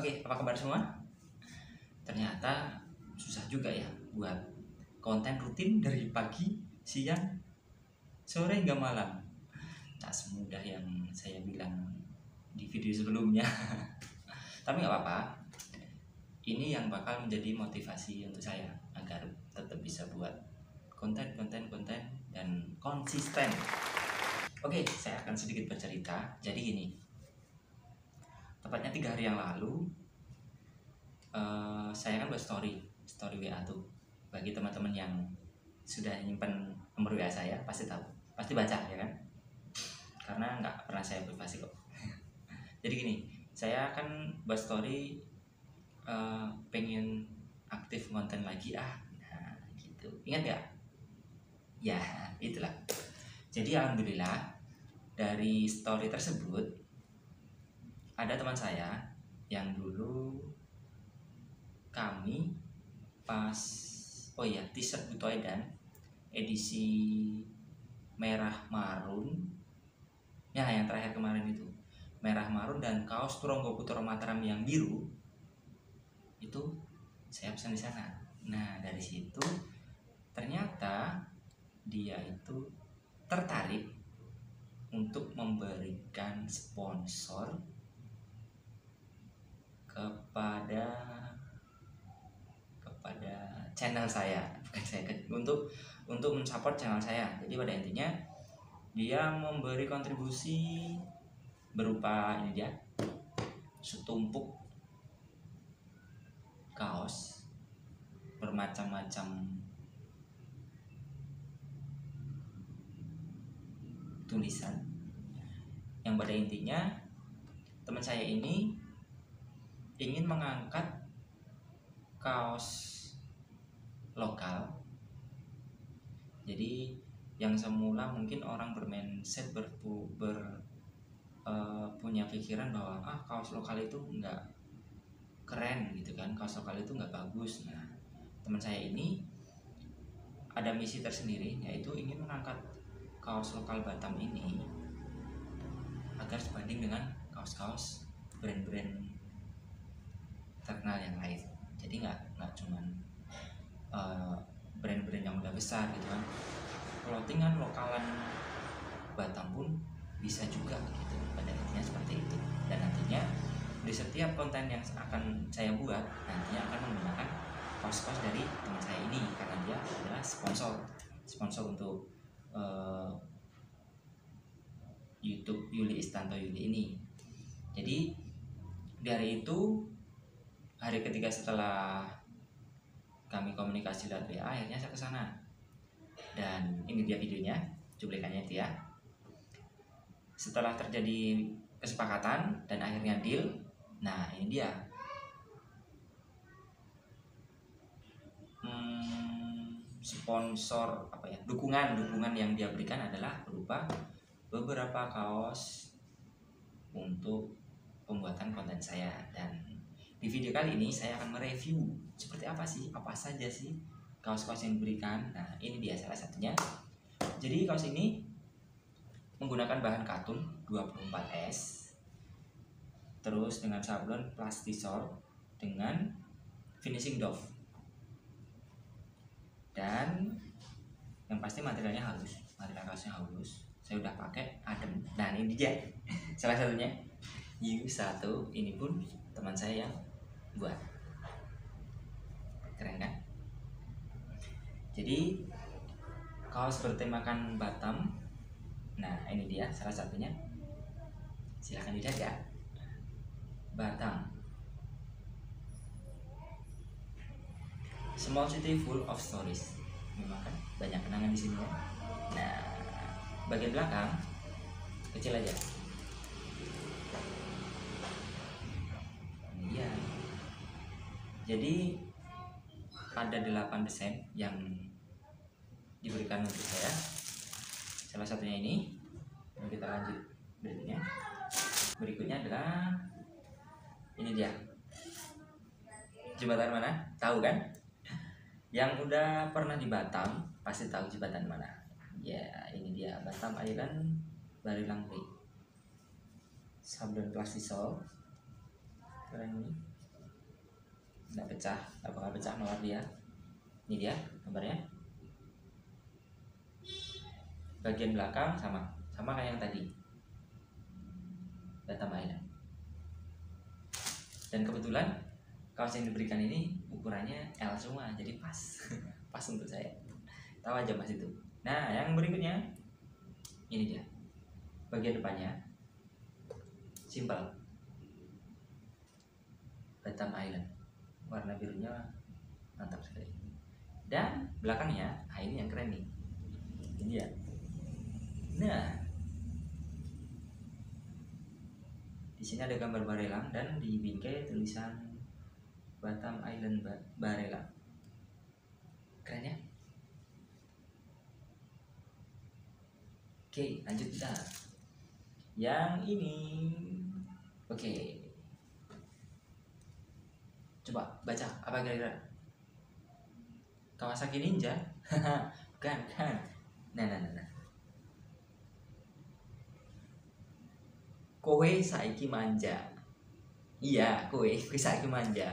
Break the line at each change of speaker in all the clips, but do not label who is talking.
Oke, apa kabar semua? Ternyata susah juga ya buat konten rutin dari pagi, siang, sore hingga malam. Tak semudah yang saya bilang di video sebelumnya. Tapi nggak apa-apa. Ini yang bakal menjadi motivasi untuk saya agar tetap bisa buat konten dan konsisten. Oke, saya akan sedikit bercerita. Jadi gini, tepatnya 3 hari yang lalu saya kan buat story WA tuh. Bagi teman-teman yang sudah nyimpen nomor WA saya pasti tahu, pasti baca ya kan, karena nggak pernah saya privasi kok. Jadi gini, saya kan buat story pengen aktif konten lagi nah gitu, ingat nggak ya? Itulah. Jadi alhamdulillah dari story tersebut ada teman saya yang dulu kami pas t-shirt Butoidan edisi merah marun ya, yang terakhir kemarin itu merah marun, dan kaos Turonggo Putro Mataram yang biru itu saya pesan di sana. Nah, dari situ ternyata dia itu tertarik untuk memberikan sponsor kepada channel saya, bukan saya, untuk mensupport channel saya. Jadi pada intinya dia memberi kontribusi berupa ini dia, setumpuk kaos bermacam-macam tulisan, yang pada intinya teman saya ini ingin mengangkat kaos lokal. Jadi yang semula mungkin orang bermindset punya pikiran bahwa kaos lokal itu enggak keren gitu kan, kaos lokal itu enggak bagus. Nah, teman saya ini ada misi tersendiri, yaitu ingin mengangkat kaos lokal Batam ini agar sebanding dengan kaos-kaos brand-brand terkenal yang lain. Jadi nggak cuman brand-brand yang udah besar gitu kan, clothingan lokalan Batam pun bisa juga gitu. Pada intinya seperti itu. Dan nantinya di setiap konten yang akan saya buat nantinya akan menggunakan kaos-kaos dari teman saya ini, karena dia adalah sponsor untuk YouTube Yuli Istanto Yuli ini. Jadi dari itu, hari ketiga setelah kami komunikasi lewat WA, akhirnya saya ke sana. Dan ini dia videonya, cuplikannya itu ya. Setelah terjadi kesepakatan dan akhirnya deal, nah ini dia. Sponsor dukungan yang dia berikan adalah berupa beberapa kaos untuk pembuatan konten saya. Dan di video kali ini saya akan mereview seperti apa saja sih kaos-kaos yang diberikan. Nah, ini dia salah satunya. Jadi kaos ini menggunakan bahan katun 24S, terus dengan sablon plastisol dengan finishing doff, dan yang pasti material kaosnya halus. Saya udah pakai adem. Nah, ini dia salah satunya U1. Ini pun teman saya yang buat. Keren kan? Jadi kaos bertemakan Batam. Nah, ini dia salah satunya. Silahkan dilihat ya. Batam. Small city full of stories. Memang kan banyak kenangan di sini ya. Nah, bagian belakang kecil aja. Ini dia. Jadi ada 8 desain yang diberikan untuk saya. Salah satunya ini. Kita lanjut berikutnya. Berikutnya adalah ini dia. Jembatan mana? Tahu kan? Yang udah pernah di Batam pasti tahu jembatan mana. Ya, ini dia, Batam Island Barilangri. Sablon plastisol. Keren ini. nggak pecah, nggak bakal pecah mawar dia. Ini dia gambarnya. Bagian belakang sama kayak yang tadi, Batam Island. Dan kebetulan kaos yang diberikan ini ukurannya L semua, jadi pas pas untuk saya. Tahu aja mas itu. Nah yang berikutnya ini dia, bagian depannya simple, Batam Island, warna birunya mantap sekali. Dan belakangnya, ini yang keren nih, ini dia. Nah, di sini ada gambar barelang dan di bingkai tulisan Batam Island Barelang. Keren ya? Oke, lanjut kita. Yang ini, oke. Coba baca apa kira-kira? Kawasaki Ninja? Bukan, kan? Nah. Kowe saiki manja. Iya, kowe saiki manja.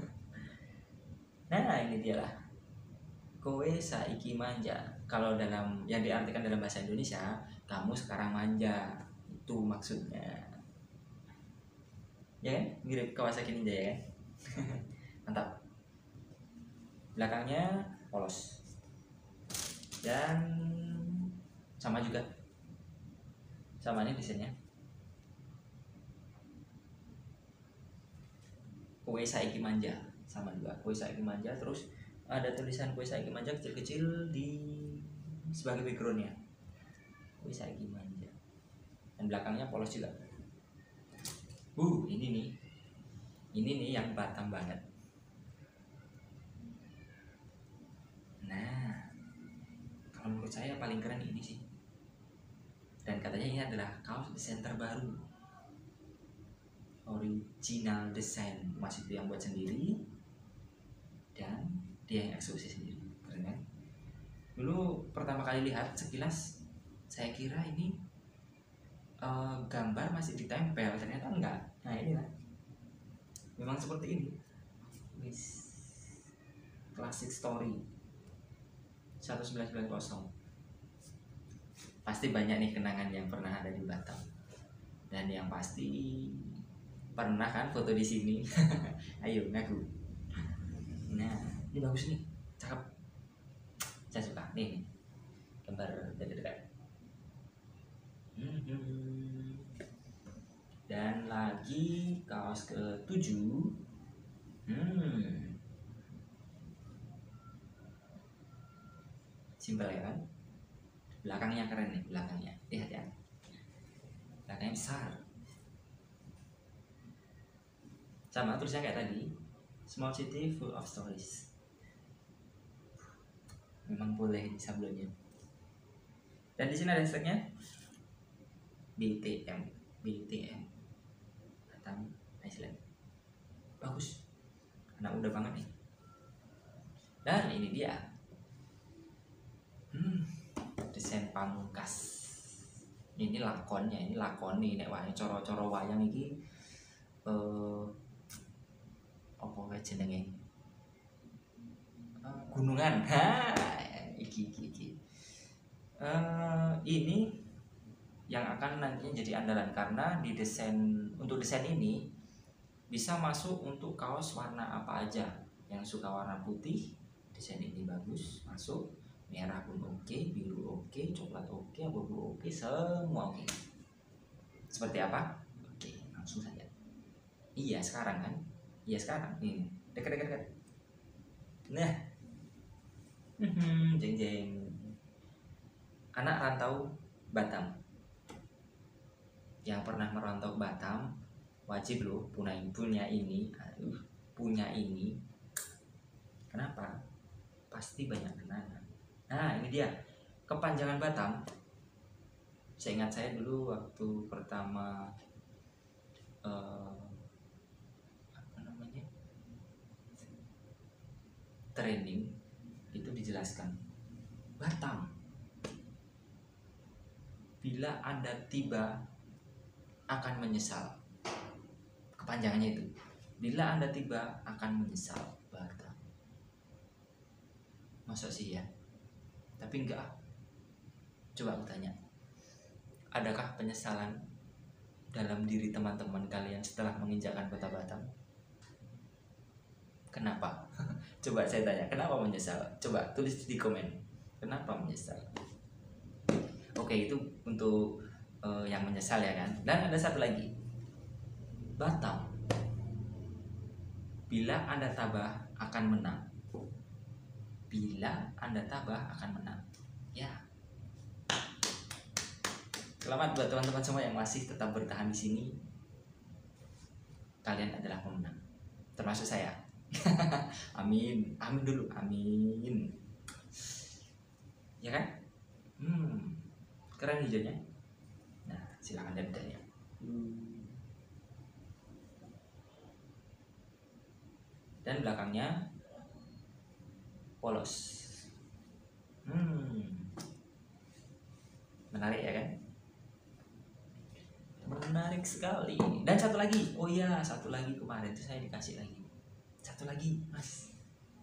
Nah, ini dia lah. Kowe saiki manja. Kalau dalam yang diartikan dalam bahasa Indonesia, kamu sekarang manja. Itu maksudnya. Ya kan? Mirip Kawasaki Ninja ya kan? Mantap. Belakangnya polos. Dan sama juga. Sama ini desainnya. Kowe saiki manja, sama juga. Kowe saiki manja, terus ada tulisan kowe saiki manja kecil-kecil di sebagai backgroundnya. Kowe saiki manja. Dan belakangnya polos juga. Ini nih yang Batam banget. Nah, kalau menurut saya paling keren ini sih. Dan katanya ini adalah kaos desain terbaru, original design, Mas itu yang buat sendiri dan dia yang eksekusi sendiri. Keren kan? Dulu pertama kali lihat sekilas saya kira ini gambar masih ditempel, ternyata enggak. Nah ini lah, memang seperti ini. Classic Story 1990. Pasti banyak nih kenangan yang pernah ada di Batam. Dan yang pasti pernah kan foto di sini. Ayo ngaku. Nah, ini bagus nih, cakep. Saya suka nih gambar dari dekat. Dan lagi kaos ke-7. Simpel ya kan? Belakangnya keren nih, belakangnya. Lihat ya. Belakangnya besar. Sama tulisnya kayak tadi, small city full of stories. Memang boleh di sablonnya. Dan di sini ada hashtagnya BTM Batam Island. Bagus, anak muda banget nih. Dan ini dia, desain pamungkas. Ini lakonnya, ini lakon nih, nek wae coro-coro wayang iki apa wae jenenge? Gunungan. Iki. Ini yang akan nantinya jadi andalan, karena di untuk desain ini bisa masuk untuk kaos warna apa aja. Yang suka warna putih, desain ini bagus, masuk. Merah pun oke, biru oke, coklat oke, abu-abu oke, semua oke. Seperti apa? Oke, langsung saja. Iya sekarang kan? Iya sekarang. Ini dekat. Nah, jeng. Anak rantau Batam yang pernah merantau Batam wajib loh punya ini. Punya ini. Kenapa? Pasti banyak kenangan. Nah ini dia kepanjangan Batam. Seingat saya dulu waktu pertama training itu dijelaskan, Batam, bila Anda tiba akan menyesal. Kepanjangannya itu Bila Anda tiba akan menyesal. Batam. Masa sih ya? Tapi enggak. Coba aku tanya, adakah penyesalan dalam diri teman-teman kalian setelah menginjakkan kota Batam? Kenapa? Coba saya tanya, kenapa menyesal? Coba tulis di komen, kenapa menyesal? Oke, itu untuk yang menyesal ya kan. Dan ada satu lagi, Batam. Bila Anda tabah akan menang. Bila Anda tabah akan menang. Ya. Selamat buat teman-teman semua yang masih tetap bertahan di sini. Kalian adalah pemenang. Termasuk saya. Amin. Amin dulu. Amin. Ya kan? Keren hijaunya. Nah, silakan lihat ya. Dan belakangnya polos. Menarik ya kan? Menarik sekali. Dan satu lagi, oh iya, satu lagi kemarin itu saya dikasih lagi. Satu lagi, Mas.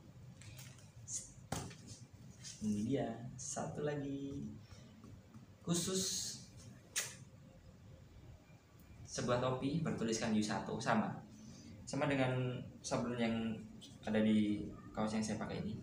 Ini dia, satu lagi. Khusus sebuah topi bertuliskan U1 sama dengan sablon yang ada di kaos yang saya pakai ini.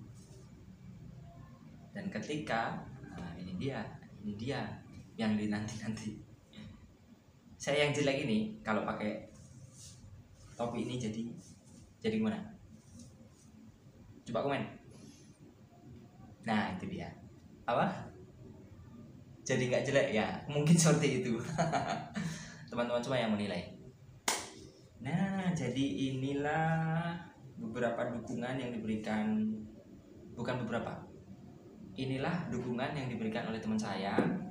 Dan ketika ini dia yang dinanti-nanti. Saya yang jelek ini kalau pakai topi ini jadi gimana? Coba komen. Nah, itu dia. Apa? Jadi nggak jelek ya? Mungkin seperti itu. Teman-teman semua yang menilai. Nah, jadi inilah beberapa dukungan yang diberikan, bukan beberapa. Inilah dukungan yang diberikan oleh teman saya.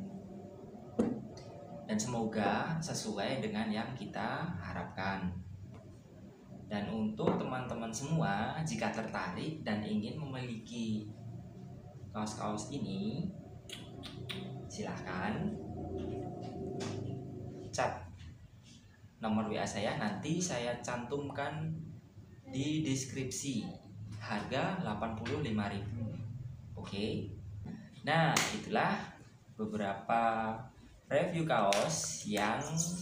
Dan semoga sesuai dengan yang kita harapkan. Dan untuk teman-teman semua, jika tertarik dan ingin memiliki kaos-kaos ini, silahkan chat nomor WA saya, nanti saya cantumkan di deskripsi. Harga 85.000. Oke. Nah, itulah beberapa review kaos yang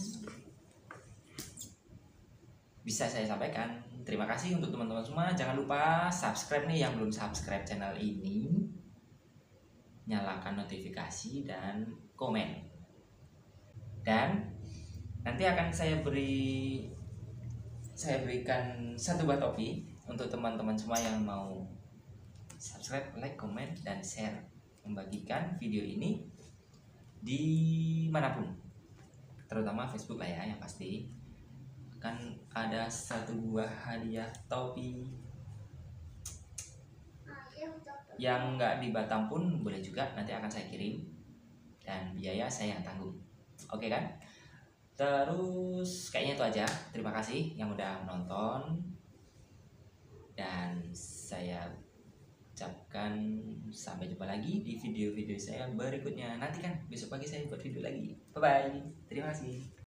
bisa saya sampaikan. Terima kasih untuk teman-teman semua. Jangan lupa subscribe nih yang belum subscribe channel ini. Nyalakan notifikasi dan komen. Dan nanti akan saya berikan satu buah topi untuk teman-teman semua yang mau subscribe, like, komen, dan share. Membagikan video ini di manapun, terutama Facebook lah ya, yang pasti akan ada satu buah hadiah topi yang nggak di Batam pun boleh juga, nanti akan saya kirim dan biaya saya yang tanggung. Oke kan? Terus kayaknya itu aja. Terima kasih yang udah menonton dan saya ucapkan sampai jumpa lagi di video-video saya berikutnya. Nanti kan besok pagi saya buat video lagi. Bye bye. Terima kasih.